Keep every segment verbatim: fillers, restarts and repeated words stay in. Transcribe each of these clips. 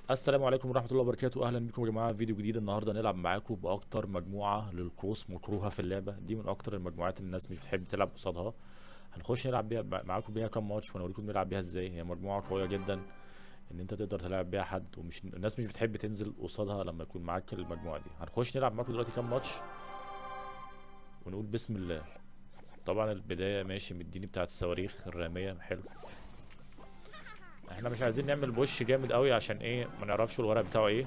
السلام عليكم ورحمة الله وبركاته. أهلا بكم يا جماعة في فيديو جديد. النهاردة نلعب معاكم بأكتر مجموعة للقوس مكروهة في اللعبة دي، من أكتر المجموعات اللي الناس مش بتحب تلعب قصادها. هنخش نلعب بيها معاكم بيها كام ماتش ونوريكم نلعب بيها ازاي. هي مجموعة قوية جدا إن أنت تقدر تلعب بيها حد، ومش الناس مش بتحب تنزل قصادها لما يكون معاك المجموعة دي. هنخش نلعب معاكم دلوقتي كام ماتش ونقول بسم الله. طبعا البداية ماشي مديني بتاعة الصواريخ الرامية، حلو. احنا مش عايزين نعمل بوش جامد قوي عشان ايه ما نعرفش الورق بتاعه ايه.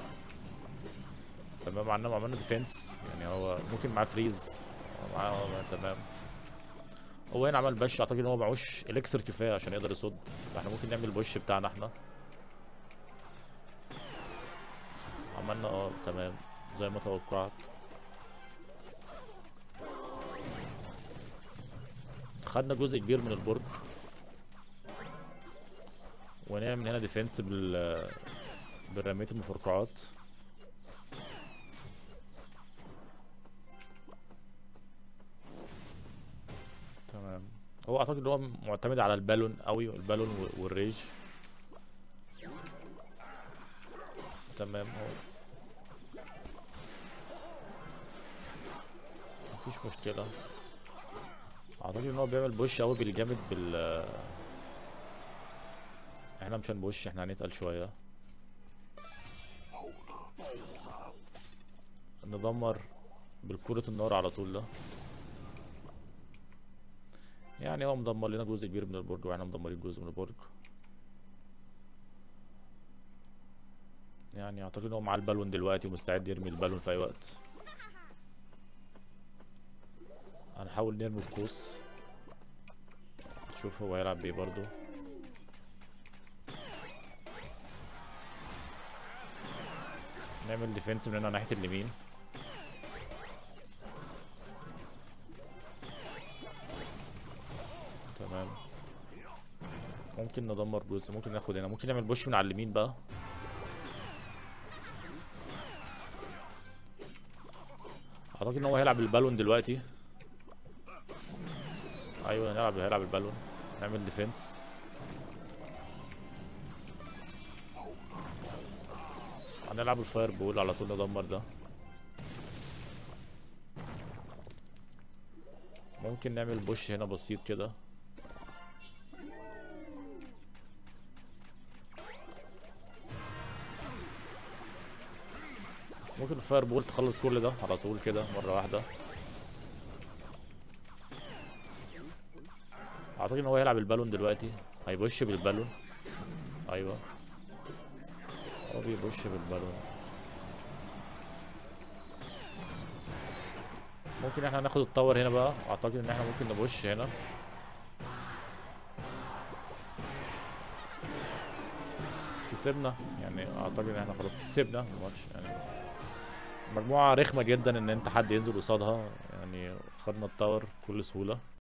تمام، عندنا عملنا ديفنس، يعني هو ممكن معاه فريز. هو معاه هو تمام. هو هنا عمل بش، اعتقد ان هو معهوش اليكسر كفايه عشان يقدر يصد، فاحنا ممكن نعمل البوش بتاعنا احنا. عملنا اه تمام زي ما توقعت. خدنا جزء كبير من البرج، ونعمل هنا ديفنس بال بالرمية المفرقعات. تمام. هو اعتقد ان هو معتمد على البالون قوي، البالون والريج. تمام. هو مفيش مشكلة. اعتقد ان هو بيعمل بوش قوي بالجامد بال احنا مش هنبوش، احنا هنتقل شوية. ندمر بالكرة النار على طول ده. يعني هو مدمر لنا جزء كبير من البرج واحنا مدمرين جزء من البرج. يعني اعتقد ان هو معاه البالون دلوقتي ومستعد يرمي البالون في اي وقت. هنحاول نرمي القوس، نشوف هو هيلعب بيه برضو. نعمل ديفنس من هنا ناحية اليمين. تمام. ممكن ندمر جزء، ممكن ناخد هنا، ممكن نعمل بوش من على اليمين بقى. اعتقد ان هو هيلعب البالون دلوقتي. ايوه هنلعب هيلعب البالون. نعمل ديفنس. هنلعب الفاير بول على طول، ندمر ده. ممكن نعمل بوش هنا بسيط كده. ممكن الفاير بول تخلص كل ده على طول كده مرة واحدة. اعتقد ان هو هيلعب البالون دلوقتي، هيبوش بالبالون. ايوه هو بيبوش بالبالون. ممكن احنا ناخد التاور هنا بقى، اعتقد ان احنا ممكن نبوش هنا. كسبنا، يعني اعتقد ان احنا خلاص كسبنا الماتش. يعني مجموعة رخمة جدا ان انت حد ينزل قصادها، يعني خدنا التاور بكل سهولة.